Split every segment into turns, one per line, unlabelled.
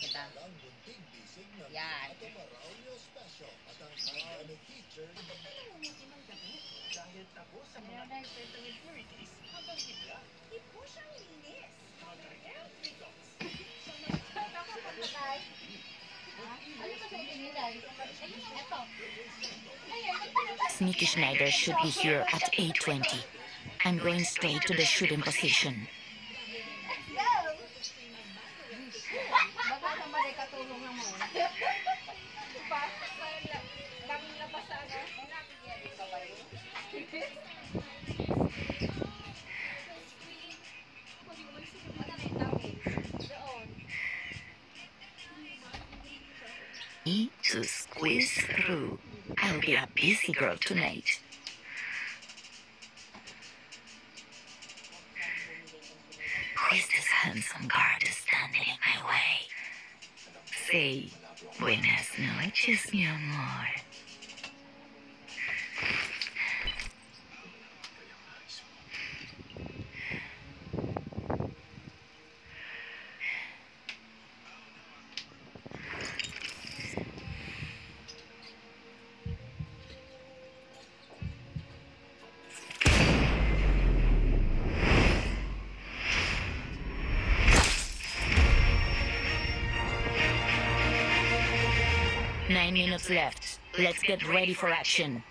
kita. Yan.
Dahil tapos sa mga impurities, habang iba, ipo siyang linis. Mag-air detox.
Sneaky Schneider should be here at 8:20. I'm going straight to the shooting position. Need to squeeze through. I'll be a busy girl tonight. Who is this handsome guard standing in my way? Say, buenas noches, mi amor. Nine minutes left. Let's get ready for action.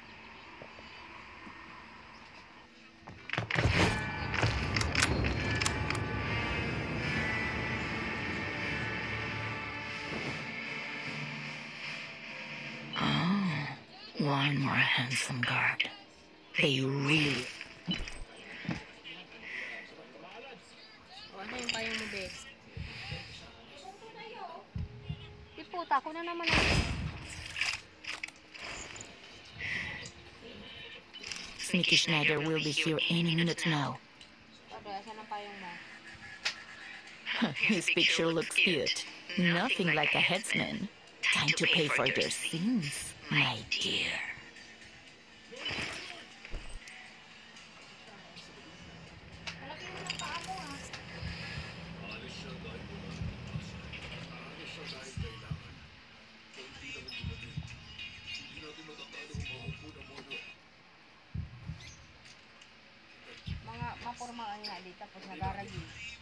Oh, one more handsome guard. They really...
Ano yung kaya mo, be? Puta, ako na naman ako.
Sneaky Schneider will be here any minute now. His picture looks cute. Nothing like a headsman. Time to pay for your sins, my dear.
Mapurmaan nga di tapos nagaragi.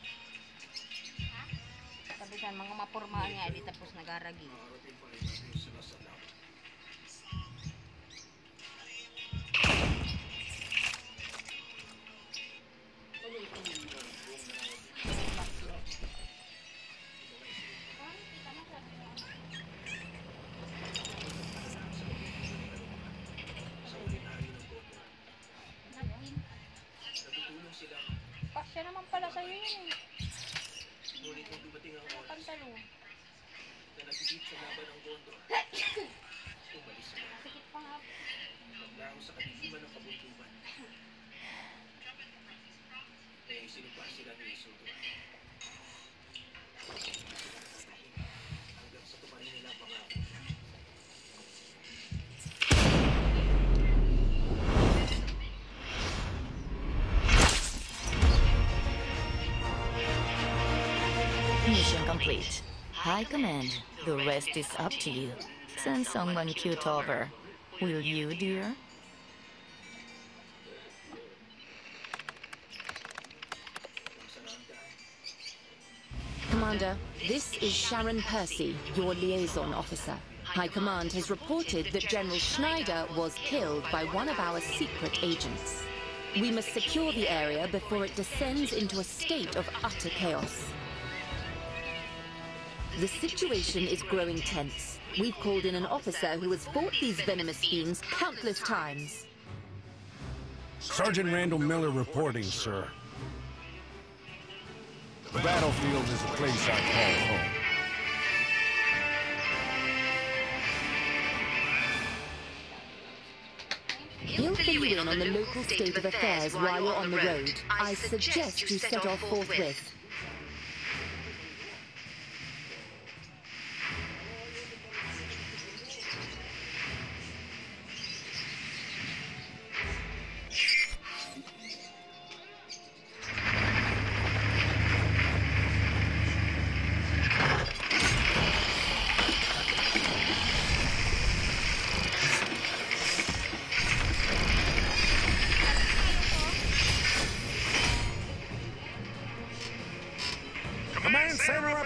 Sabi saan, mga mapurmaan nga di tapos nagaragi. Siya naman pala sa'yo yun eh.
Ngunit nung dumating ang oras,
Pantalo.
na nagigit sa laban ng gondo, umalis na.
Sikit pa nga.
Paglaho sa kadiliman ng kabuntuban. Eh, sinupa sila ni Isoto. Hanggang sa tumarin nila ang pangako.
Mission complete. High command. The rest is up to you. Send someone cute over. Will you, dear?
Commander, this is Sharon Percy, your liaison officer. High Command has reported that General Schneider was killed by one of our secret agents. We must secure the area before it descends into a state of utter chaos. The situation is growing tense. We've called in an officer who has fought these venomous fiends countless times.
Sergeant Randall Miller reporting, sir. The battlefield is a place I call home.
He'll fill you in on the local state of affairs while you're on the road. I suggest you set off forthwith.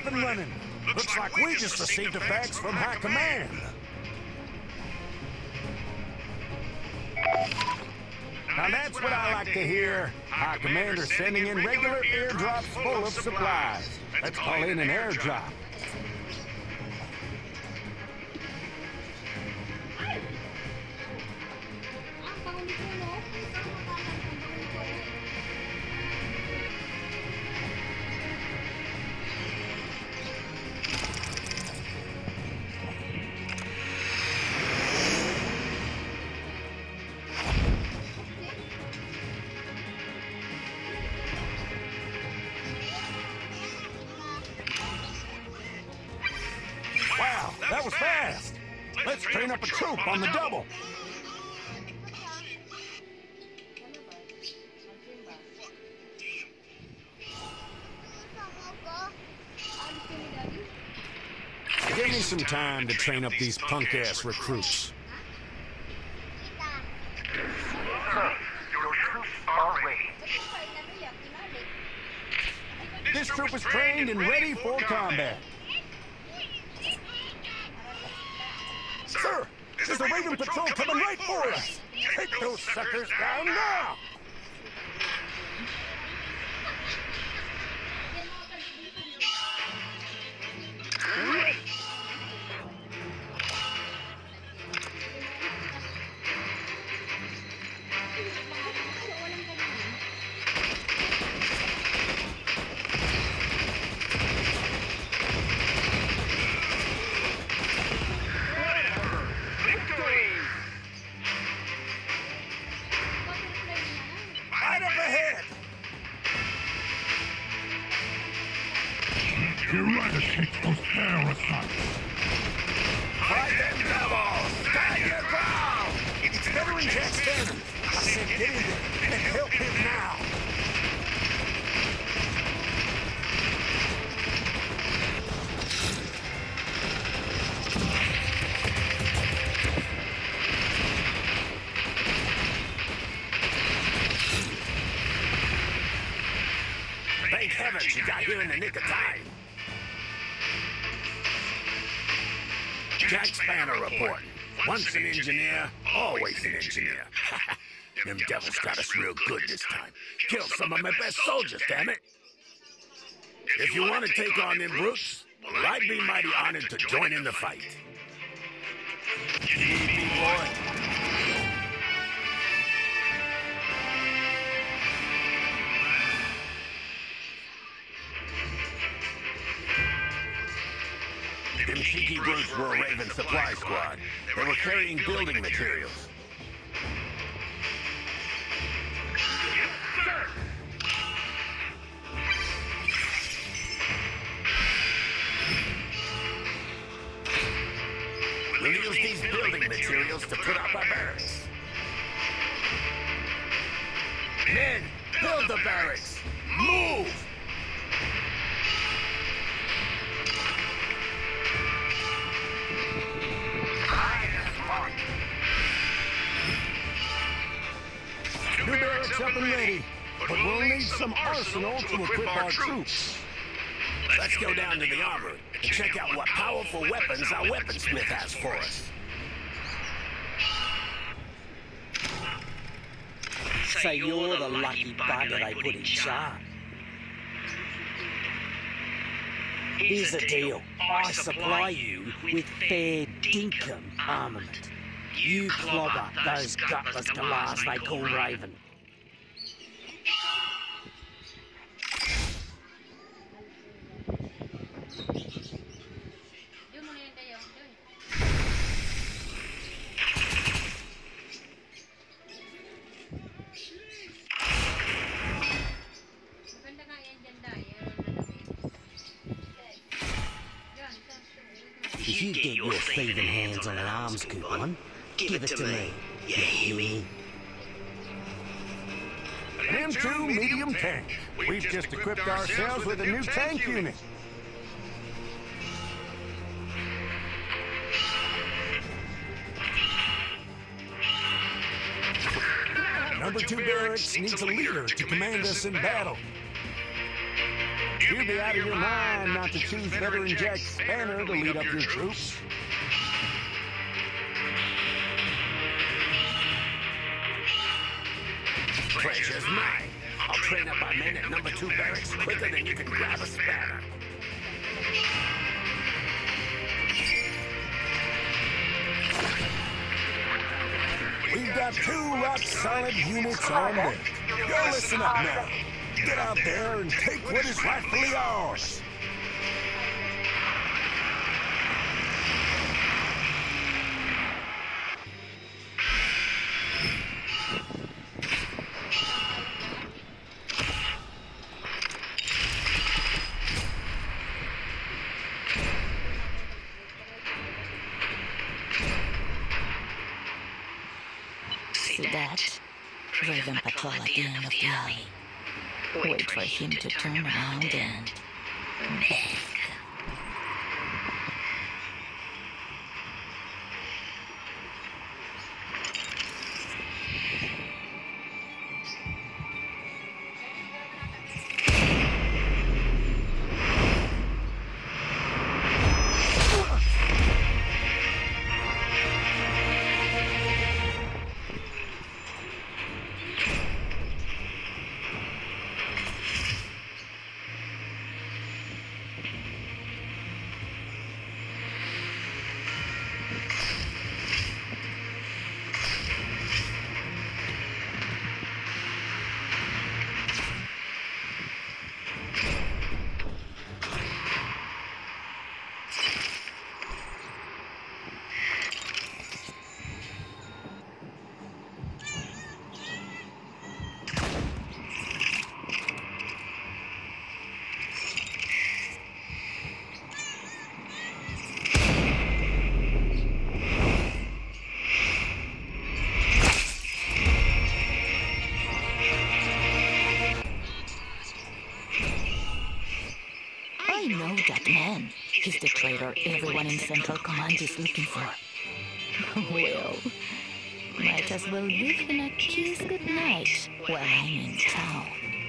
and running. Looks like we just received a fax from High Command. Now that's what I like to hear. High Commander sending in regular airdrops full of supplies. Let's call in an airdrop. Wow, that was fast. Let's train up a troop on the double. Give me some time to train up these punk-ass recruits.
Sir, your troops are ready.
This troop is trained and ready for combat. Sir, there's a Raven patrol coming right for us. Take those suckers down now. Right up ahead.
You're right to take those parasites.
Fight them devils! Stand your ground! It's Veteran Jack Stanton. I said get in there and help him now. Thank heavens you got here in the nick of time. Jack Spanner reporting. Once an engineer, always an engineer. Them devils got us real good this time. Killed some of my best soldiers, damn it. If you want to take on them brutes, well, I'd be mighty honored to join in the fight. You need me, boy? Them cheeky brutes were a Raven supply squad. They were carrying building materials. We'll use these building materials to put up our barracks. Men, build the barracks! Move! New barracks up and ready, but we'll need some arsenal to equip our troops. Let's go down to the armory and check out what powerful weapons our weaponsmith has for us.
Say you're the lucky bugger they put in charge. Here's the deal. I supply you with fair dinkum armament. You clobber those gutless galahs they call Raven. If you get your thieving hands on an arms coupon, give it to me. You hear me?
An M2 medium tank. We've just equipped ourselves with a new tank unit. Number 2 barracks needs a leader to command us in battle. You'd be out of your mind not to choose veteran Jack Spanner to lead up your troops. Pleasure's mine. I'll train up our men at number 2 barracks quicker than you can grab a spanner. We've got 2 rock-solid units on deck. You'll listen up now. Get out there and take what is rightfully ours.
See that? Raven patrol at the end of the alley. Wait for him to turn around and bang. I know that man. He's the traitor everyone in Central Command is looking for. Well, might as well give him a kiss goodnight while I'm in town.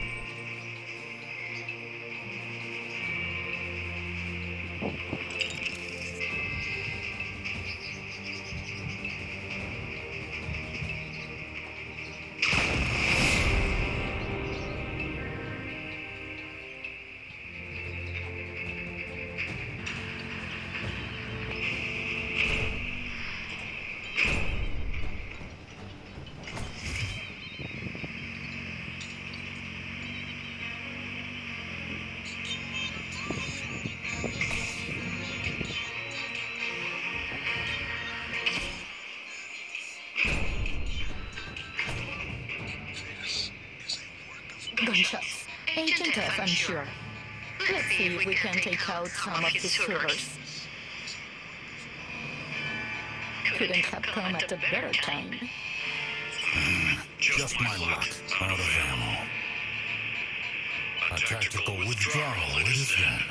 Gunshots. Agent F, I'm sure. Let's see if we can take out some of his troopers. Couldn't have come at a better time.
Just my luck. Out of ammo. A tactical withdrawal, it is then.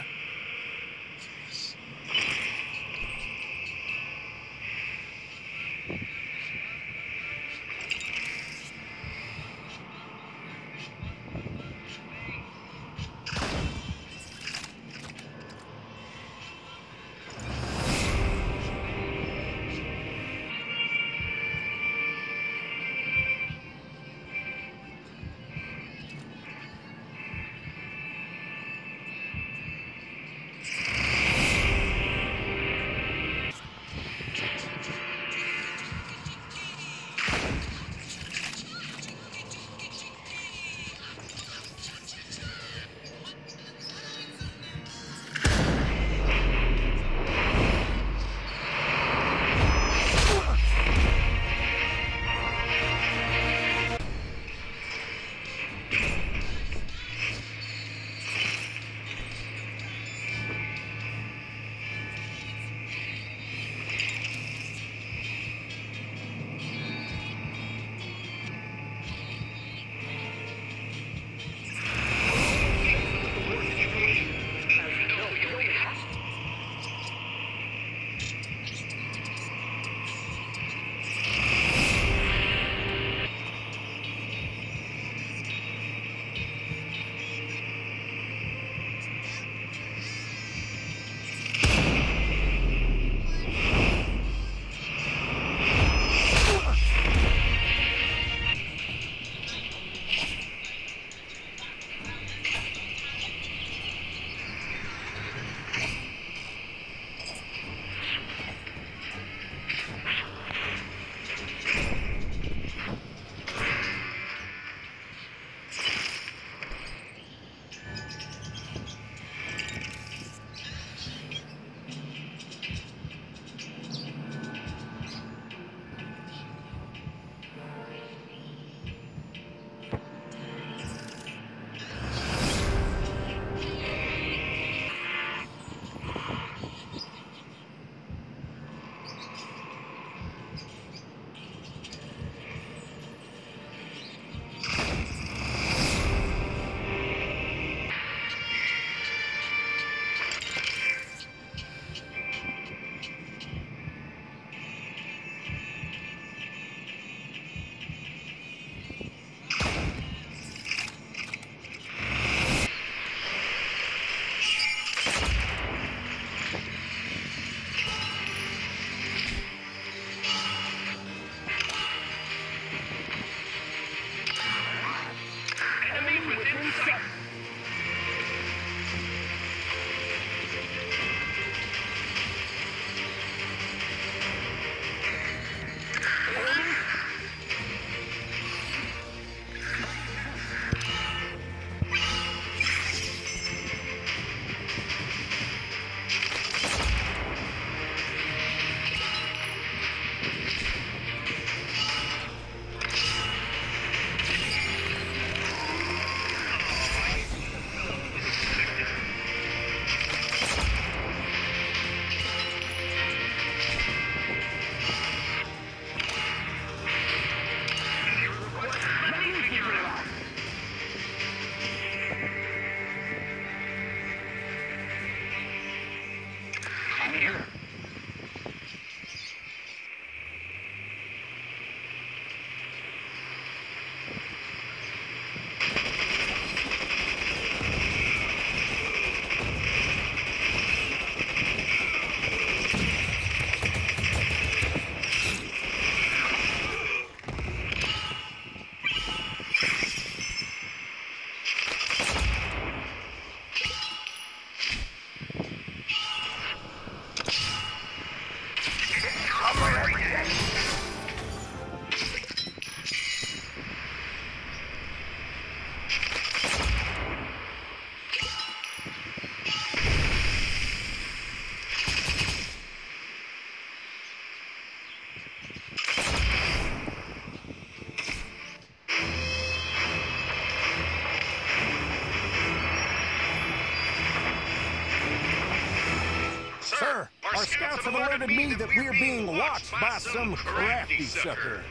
me that we're being watched by some crafty sucker.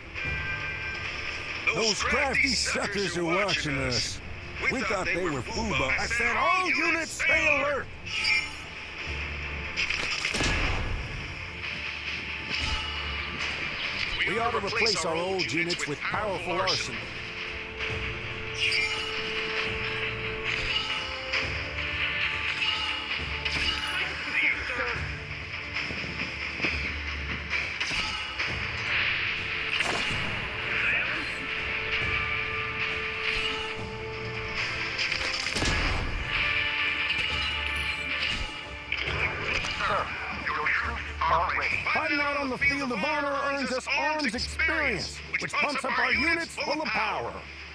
Those crafty suckers are watching us. We thought they were FUBA. I said, all units stay alert. We ought to replace our old units with powerful arsenal. Fighting out on the field of honor earns us arms experience, which pumps up our units full of power.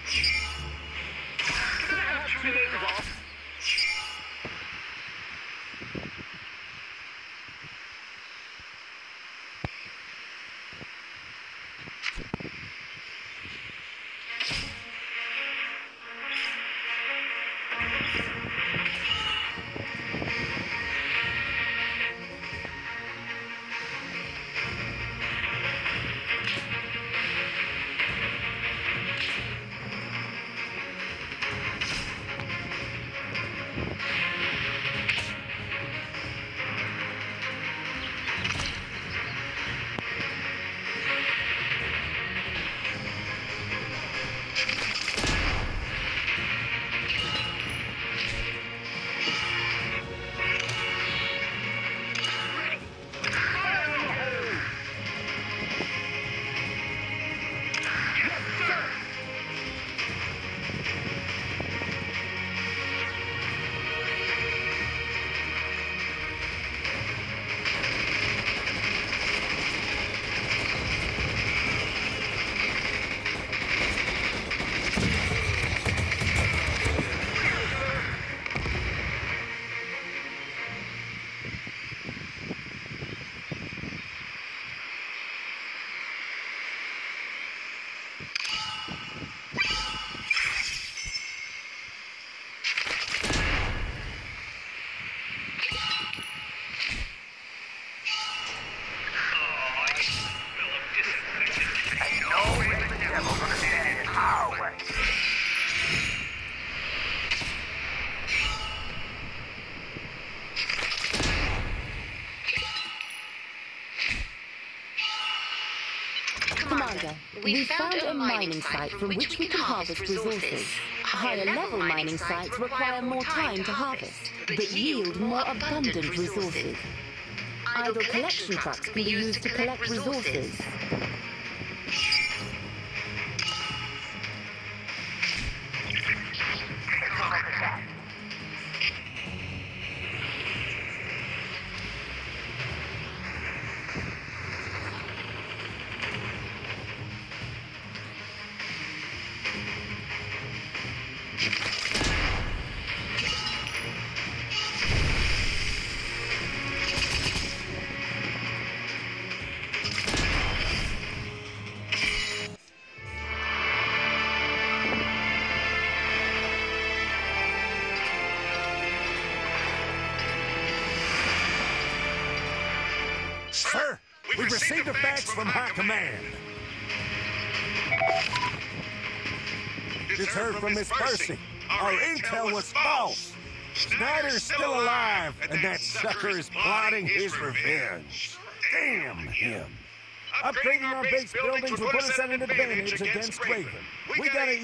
Commander, we found a mining site from which we can harvest resources. Higher-level mining sites require more time to harvest, but yield more abundant resources. Idle collection trucks can be used to collect resources.
Sir, we've received a fax from High Command. Just heard from Miss Percy. Our intel was false. Snyder's still alive, and that sucker is plotting his revenge. Damn him. Upgrading our base buildings will put us at an advantage against Raven. We gotta...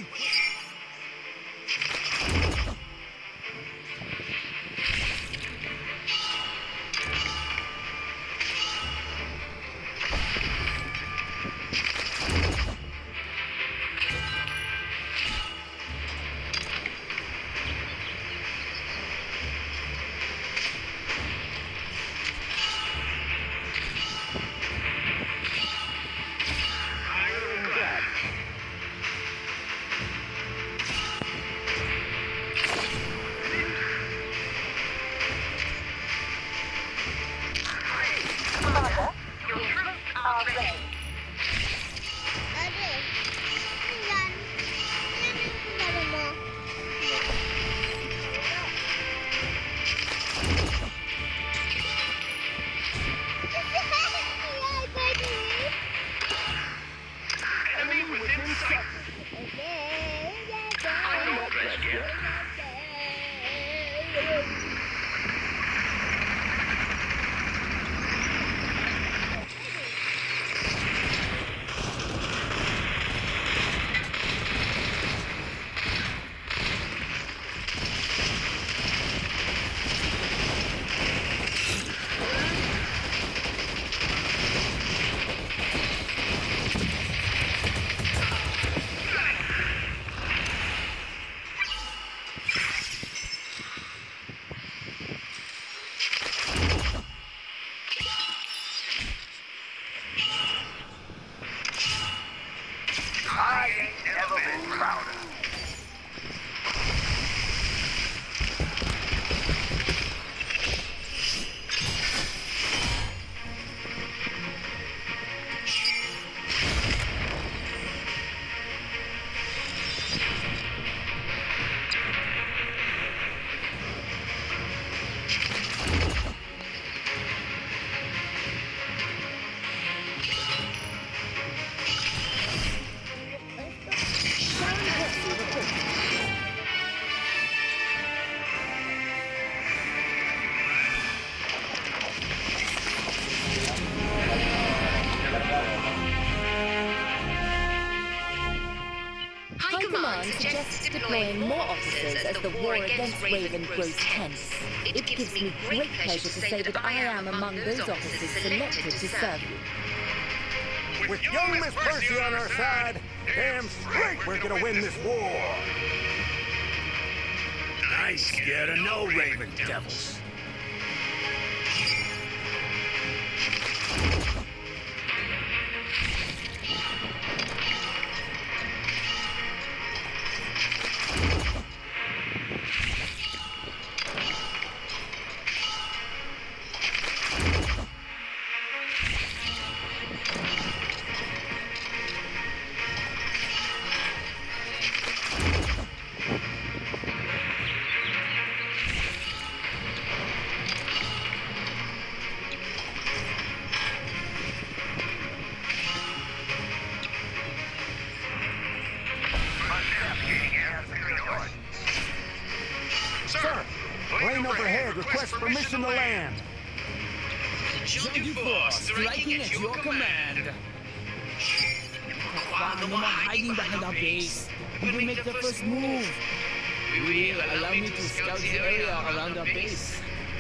I ain't never been prouder.
High Command suggests deploying more officers as the war against Raven grows tense. It gives me great pleasure to say that I am among those officers selected to serve you.
With young Miss Percy on our side, damn straight we're gonna win this war. I ain't scared of no Raven devils. Sir, plane overhead requests permission to land.
Junkie Force, striking at your command. Baka naman hiding behind our base. We will make the first move. We will allow me to scout the area around our base.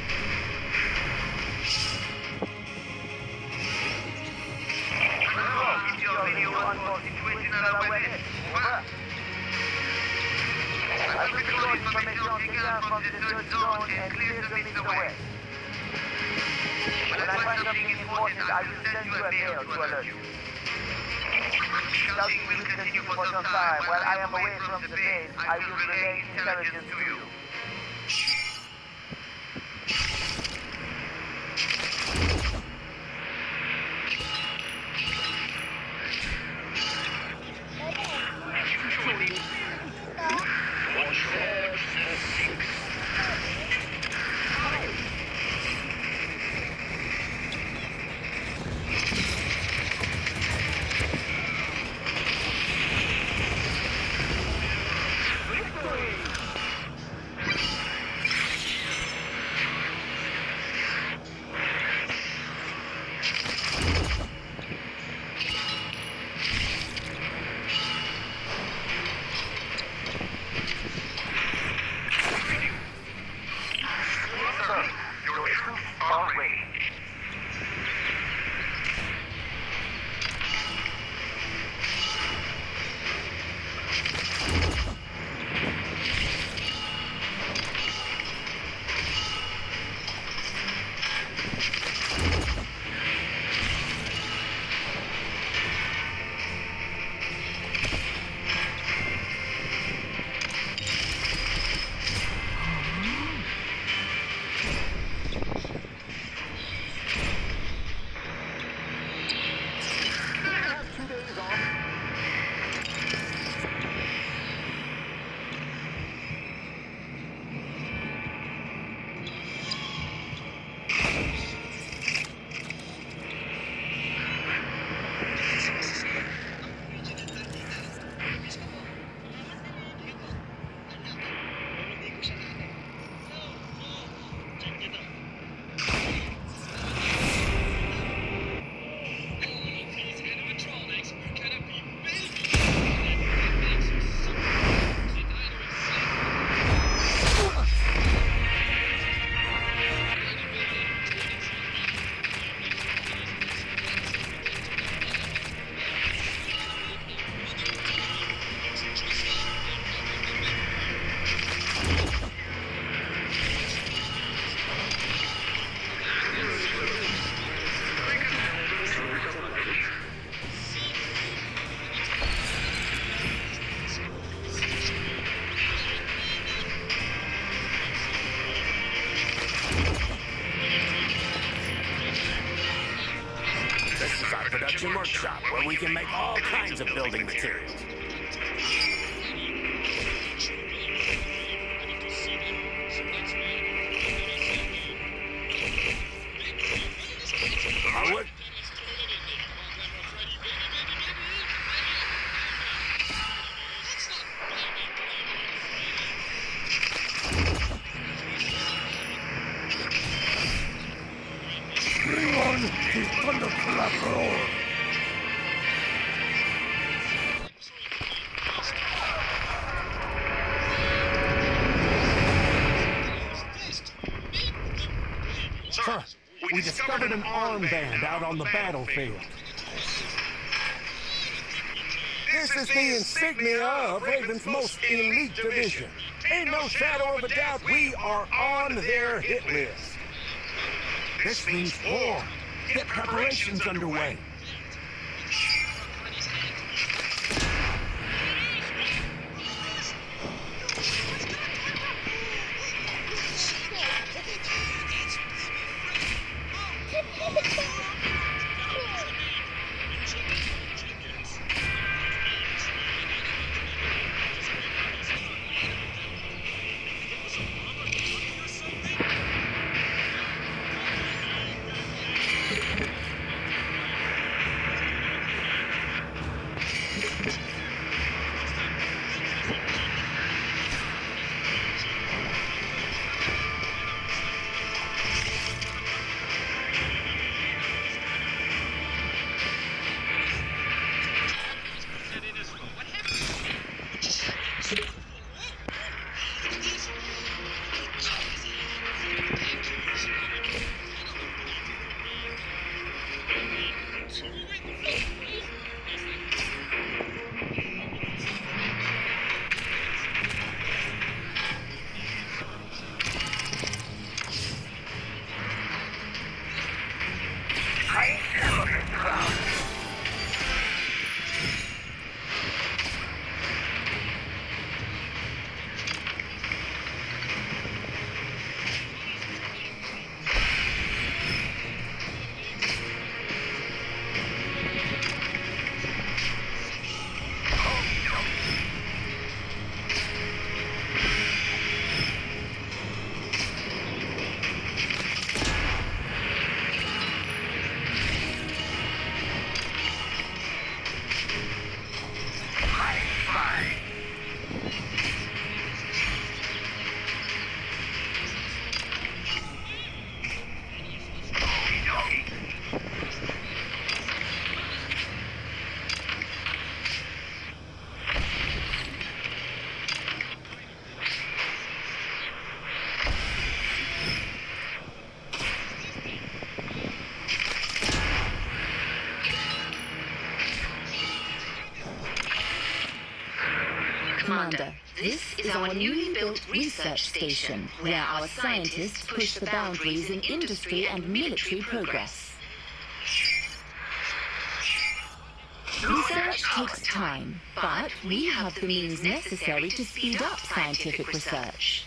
From the third zone and clear the mid away. When I find something important, I will send you a mail to alert you. Scouting will continue for some time. While I am away from the base, I will relay intelligence to you.
building materials. Howard? Bring on the thunderclap roar!
Sir, we discovered an armband out on the battlefield. This is the insignia of Raven's most elite division. Ain't no shadow of a doubt we are on their hit list. This means war. Get preparations underway.
Commander, this is our newly built research station, where our scientists push the boundaries in industry and military progress. Research takes time, but we have the means necessary to speed up scientific research.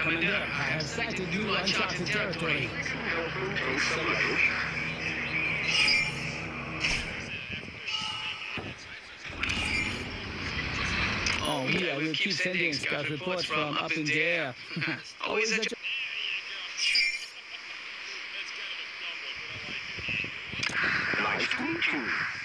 Commander, I have sighted new uncharted territory. Oh, yeah, we'll keep sending scout reports from up in the air. Always a
Nice to meet you.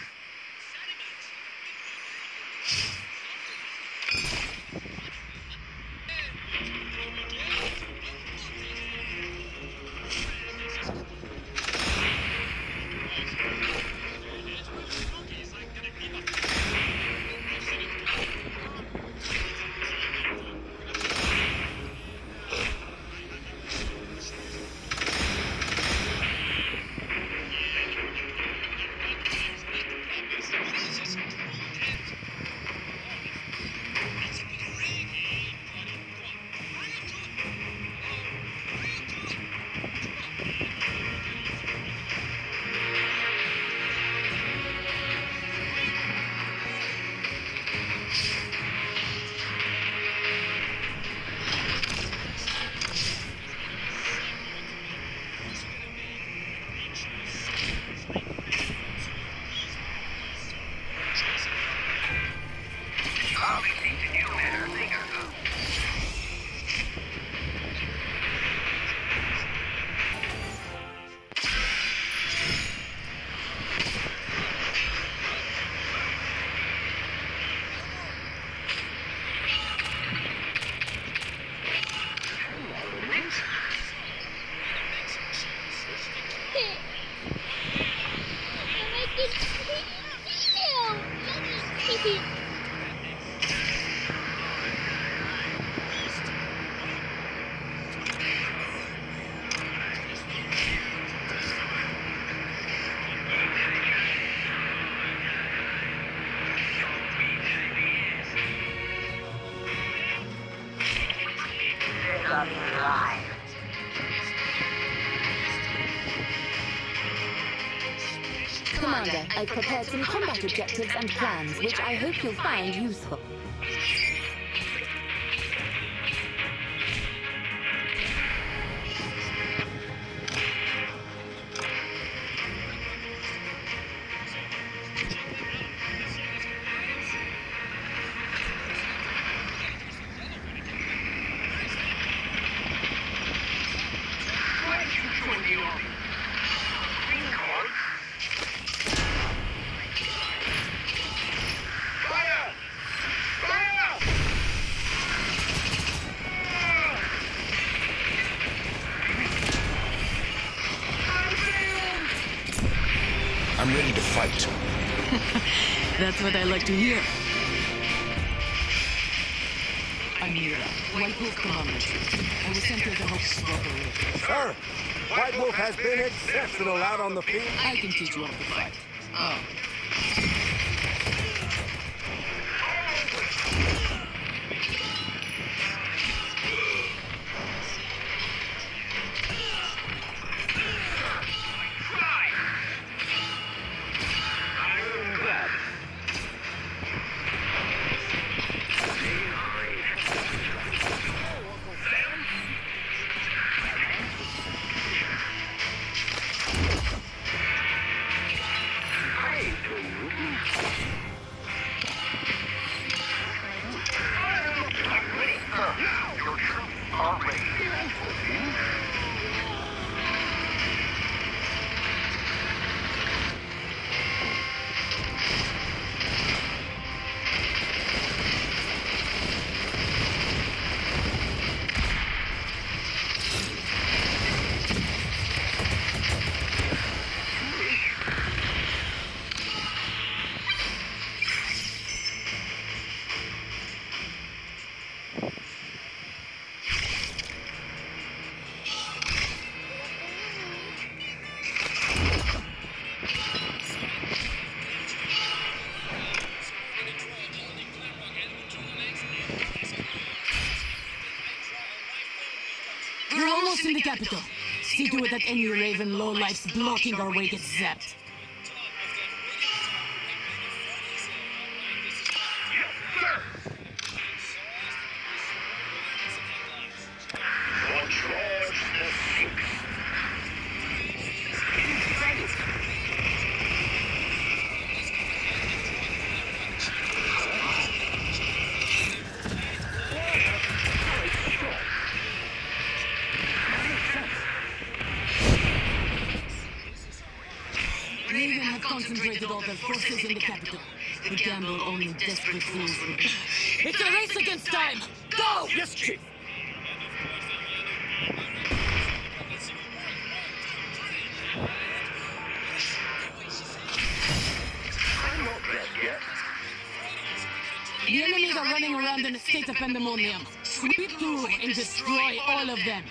Commander, I've prepared some combat objectives and plans, which I hope you'll find useful.
I'm ready to fight.
That's what I like to hear.
Amira, White Wolf Commandment. I was sent here to help stop her.
Sir, White Wolf has been exceptional out on the field.
I can teach you how to fight. Oh.
We're almost in the capital. See to it that any Raven lowlifes blocking our way gets zapped. concentrated all their forces in the capital. The gamble only desperate fools would do. It's a race against time! Go!
Yes, Chief.
I'm not dressed yet.
The enemies are running around in a state of pandemonium. Sweep through and destroy all of them.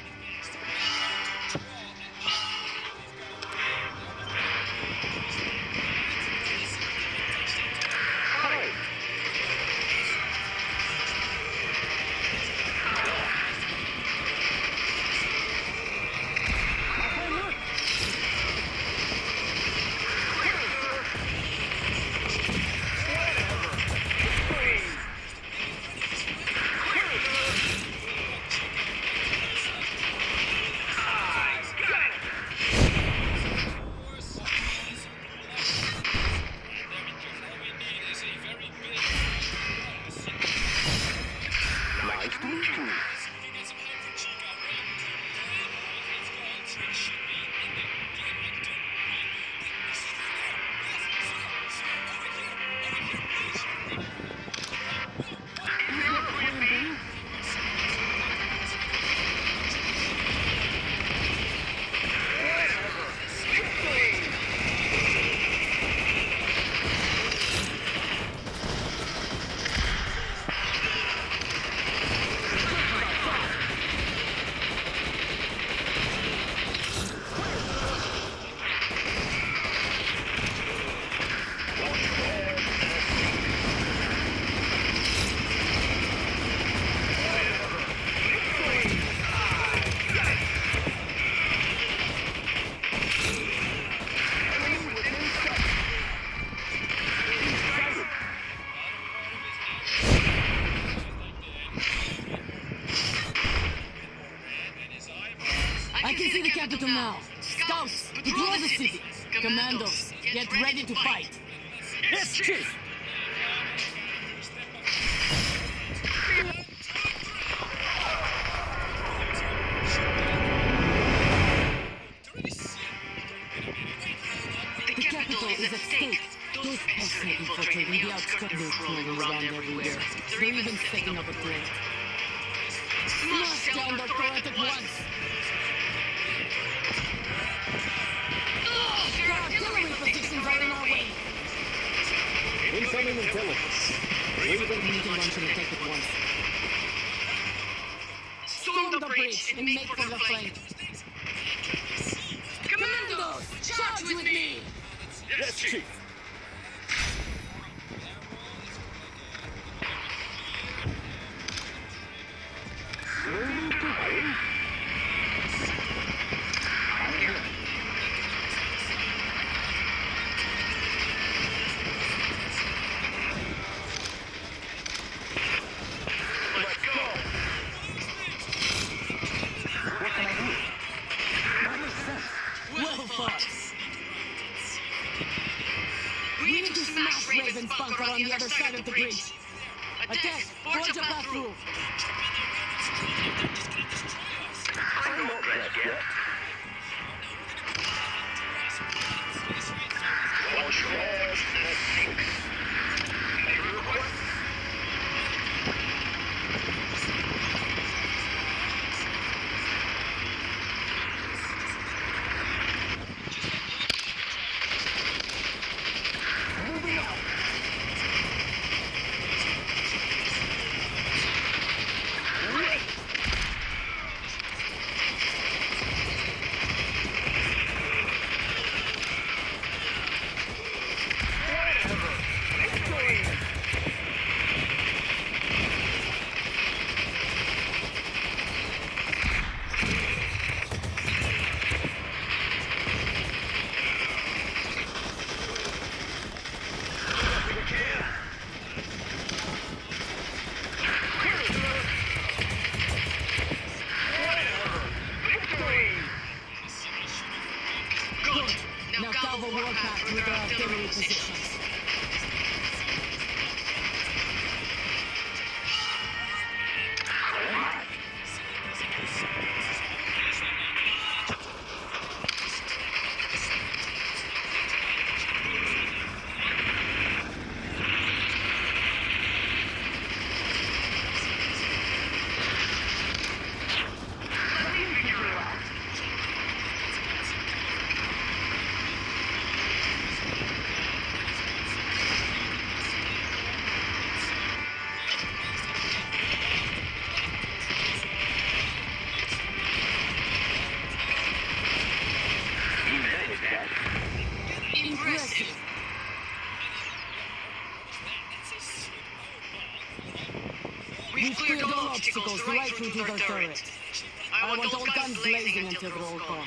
I can see the capital now. Scouts, patrol the city. Commandos, get ready to fight.
Yes, Chief.
The capital is at stake. Those pests are infiltrating the outskirts. They're crawling around everywhere. They're even setting up a turret. Smash down their turret at once! Their artillery positions are in our way!
Incoming intelligence.
We can launch an attack at once. Storm the bridge and make for the flank. Commandos, charge with me!
Yes, Chief.
Well fought! We need to smash Raven's bunker on the other side of the bridge. Attack! Forge a path through!
I'm not dressed yet. Watch your head, that sinks. Any requests? Moving out. Wait.
We've cleared all obstacles right through to their turret. I want all guns blazing until they're all gone.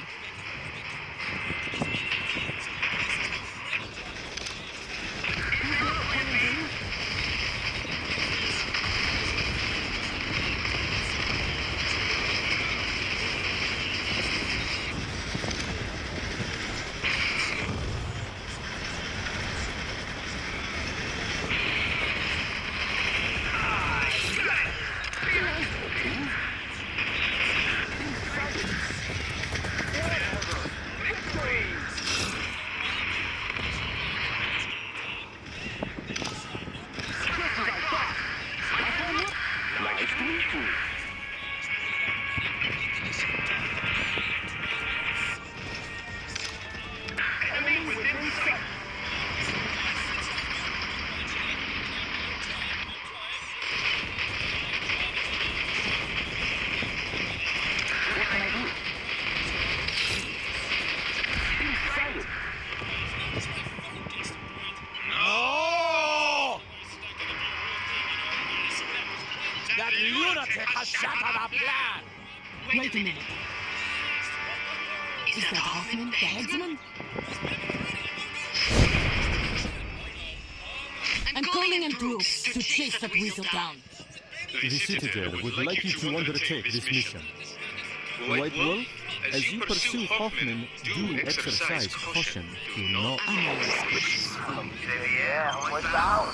That lunatic has shattered our plan!
Wait a minute. Is that Hoffman, the headsman? I'm calling in troops to chase that weasel down.
The Citadel would like you to undertake this mission. White Wolf, as you pursue Hoffman, do exercise caution. Do not
Yeah, what's out?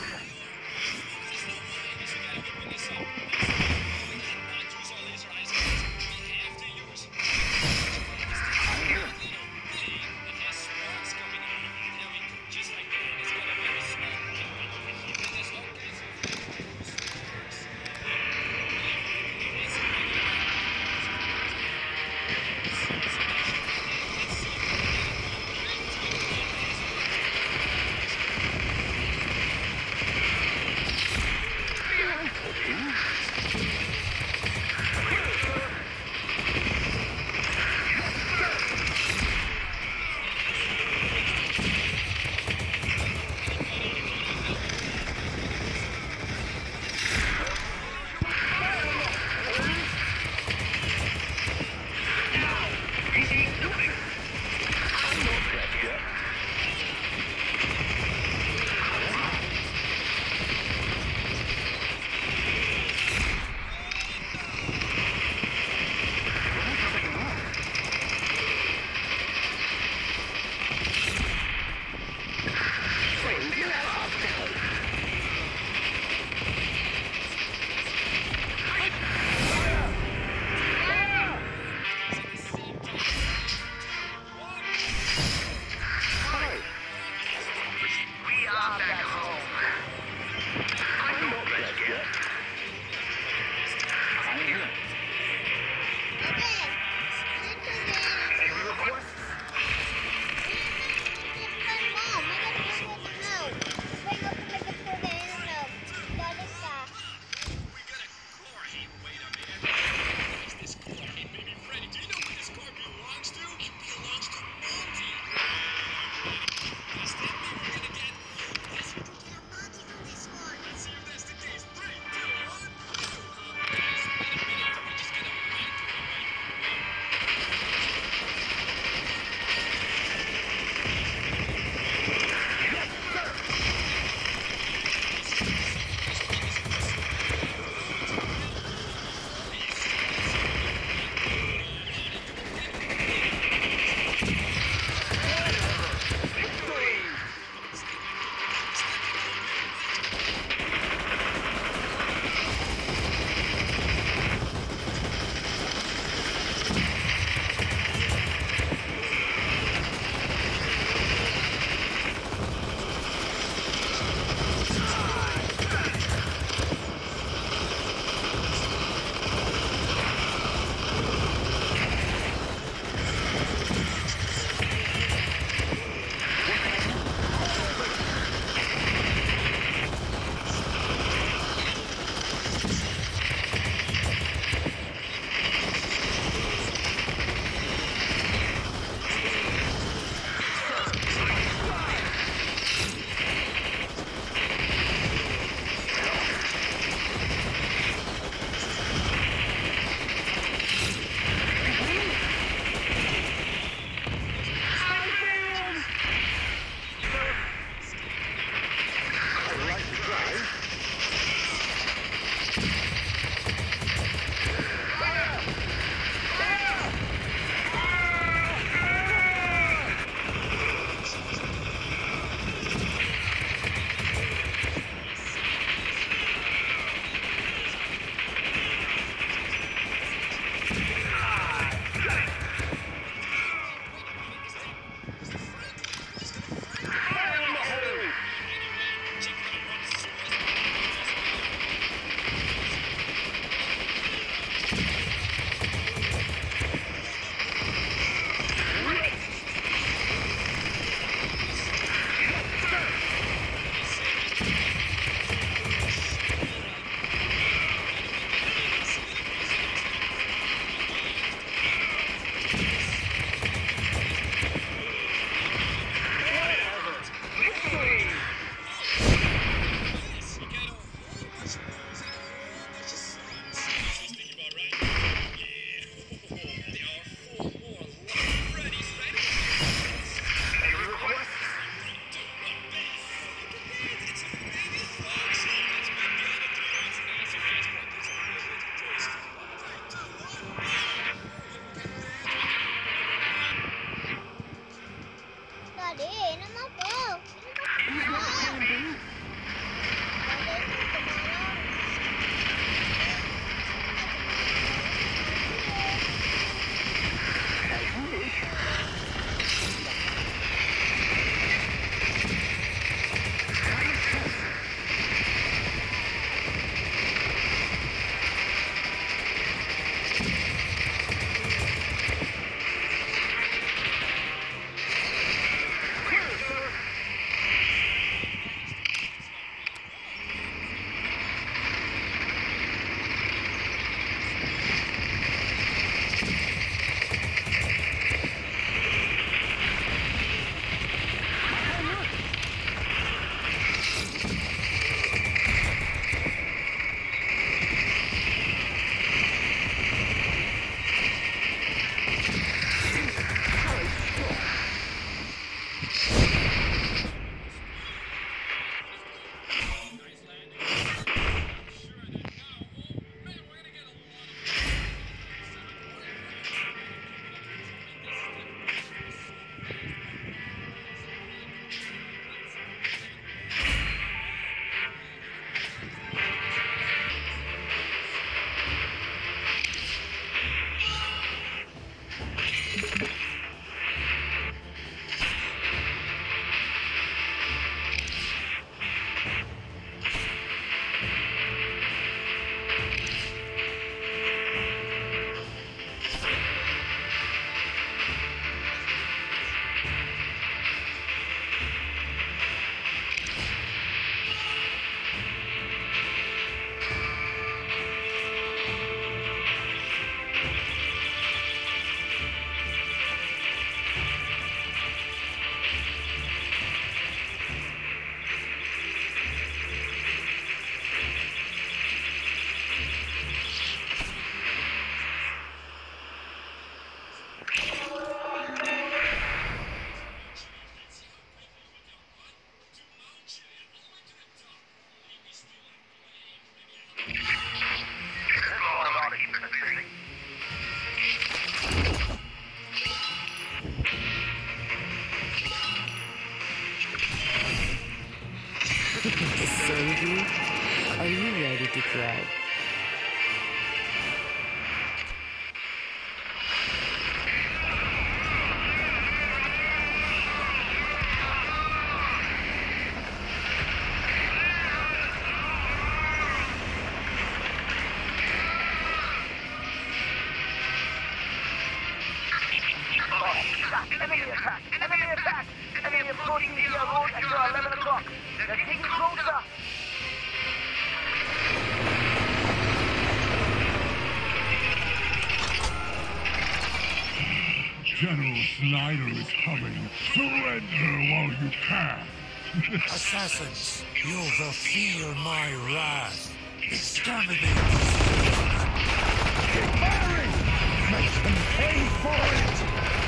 General Schneider is coming. Surrender while you can.
Assassins, you will feel my wrath. Exterminate this.
Keep firing! Make them pay for it!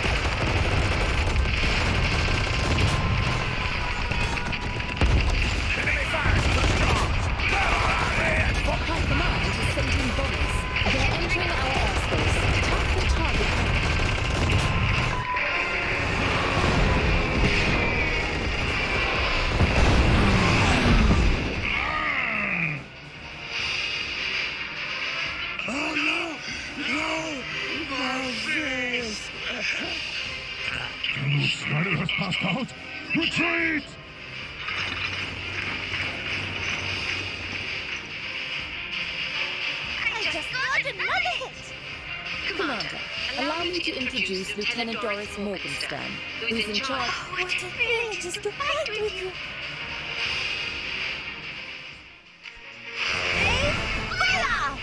Enemy fire too strong!
High Command is sending bombers. They're entering our airspace. Attack the target.
Oh no! No! My fist! General Schneider has passed out! Retreat!
Commander, allow me to introduce Lieutenant Doris Morgenstern, who is in charge.
What a privilege to fight with you. Fire!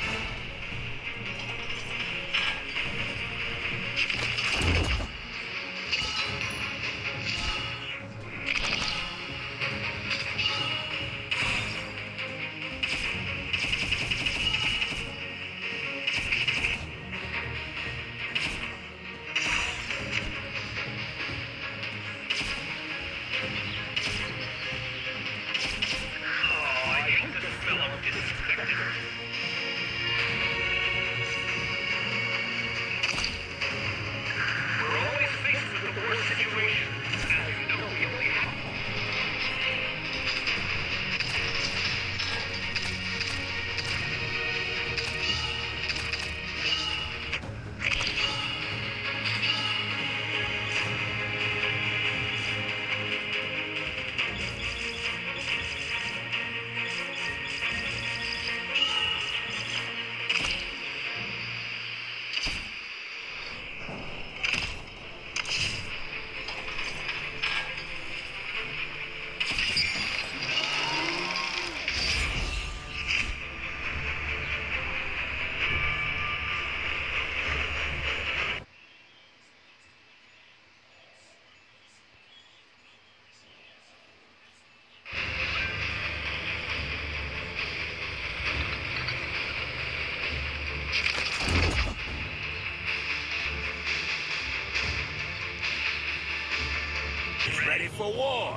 Ready for war!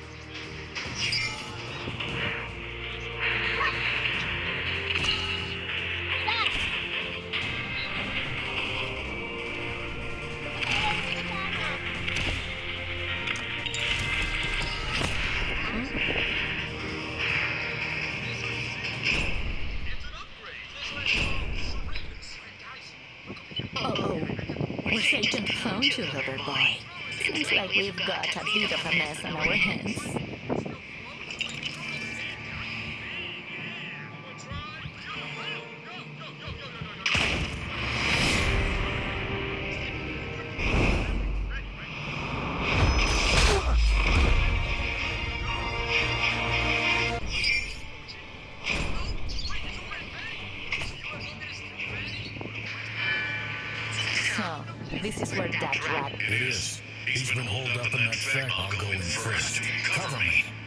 Oh, was Agent found you, lover boy? Seems like we've got a bit of a mess on our hands. So, this is where that rat...
It is. He's been holed up in that shack. I'll go in first. Cover me.